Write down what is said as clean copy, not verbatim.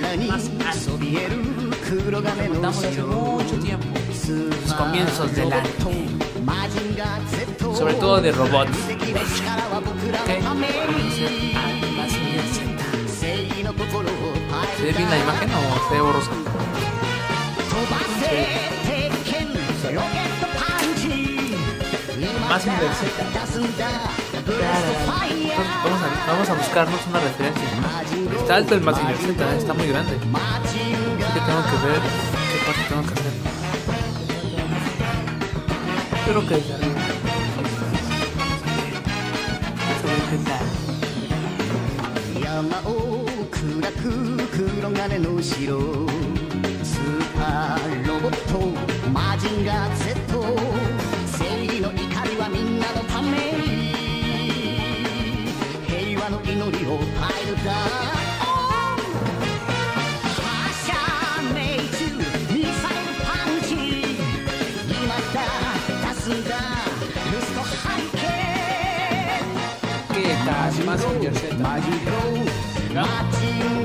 Estamos hace mucho tiempo. Los comienzos del anime. Sobre todo de robots. Ok, Mazinger Z. ¿Se ve bien la imagen o se ve borrosa? Mazinger Z. Vamos a buscarnos una referencia. Está alto el Mazinger Z, está muy grande. Así que tengo que ver qué parte tengo que hacer. Espero que desde arriba. Vamos a ver qué tal. 山を暗く黒金の城スーパーロボットマジンガー Z 正義の怒りはみんなのため平和の祈りをパイルダウン発射命中ミサイルパンチ今だ出すんだルスト背景 ¿Qué tal? Mazinger Z.